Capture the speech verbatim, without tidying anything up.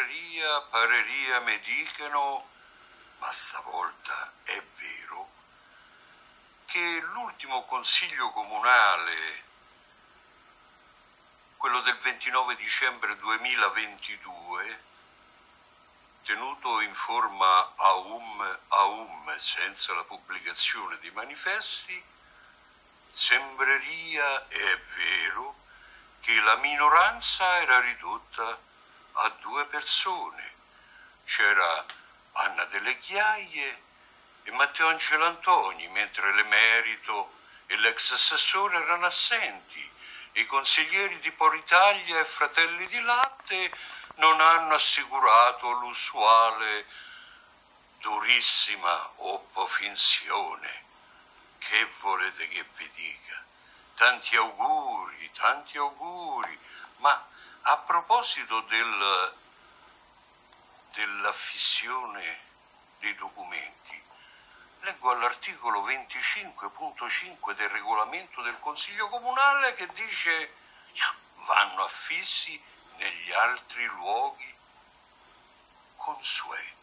sembreria, pareria me dicano, ma stavolta è vero, che l'ultimo consiglio comunale, quello del ventinove dicembre duemilaventidue, tenuto in forma aum aum senza la pubblicazione di manifesti, sembreria, è vero, che la minoranza era ridotta a due persone. C'era Anna Delle Chiaie e Matteo Angelo Antoni, mentre l'emerito e l'ex assessore erano assenti. I consiglieri di Poritalia e Fratelli di Latte non hanno assicurato l'usuale durissima oppofinzione. Che volete che vi dica? Tanti auguri, tanti auguri. Ma a proposito del, dell'affissione dei documenti, leggo all'articolo venticinque punto cinque del regolamento del Consiglio Comunale che dice vanno affissi negli altri luoghi consueti.